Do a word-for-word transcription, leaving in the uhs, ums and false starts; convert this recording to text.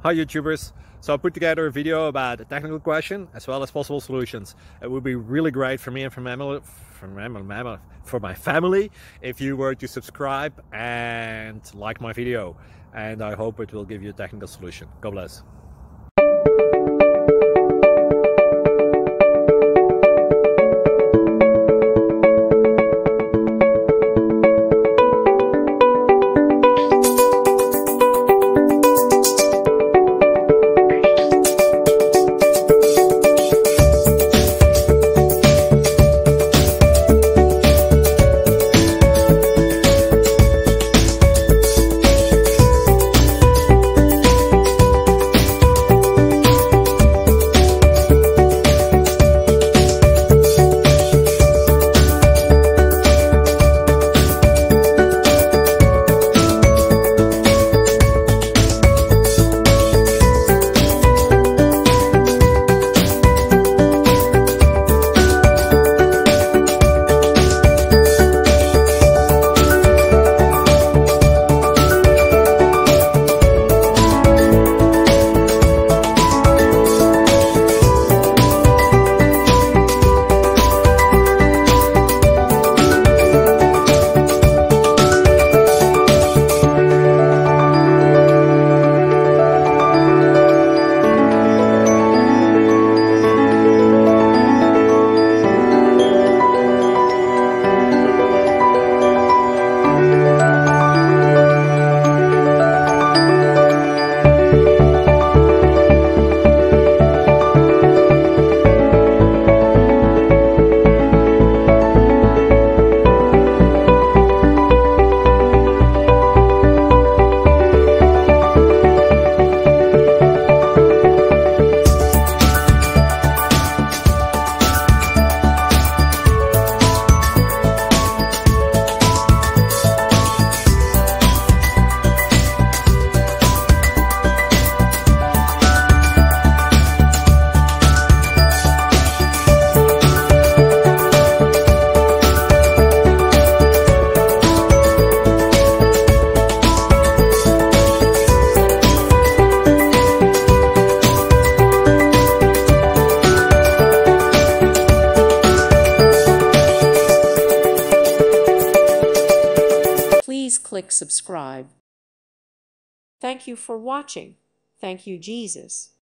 Hi YouTubers! So I put together a video about a technical question as well as possible solutions. It would be really great for me and for, mammal, for, mammal, for my family if you were to subscribe and like my video. And I hope it will give you a technical solution. God bless. Please click subscribe. Thank you for watching. Thank you, Jesus.